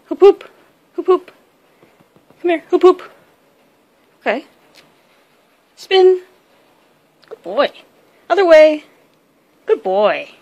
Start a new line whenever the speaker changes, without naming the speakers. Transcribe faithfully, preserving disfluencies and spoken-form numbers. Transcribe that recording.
Hoop hoop. Hoop hoop. Come here. Hoop hoop. Okay. Spin. Good boy. Other way. Good boy.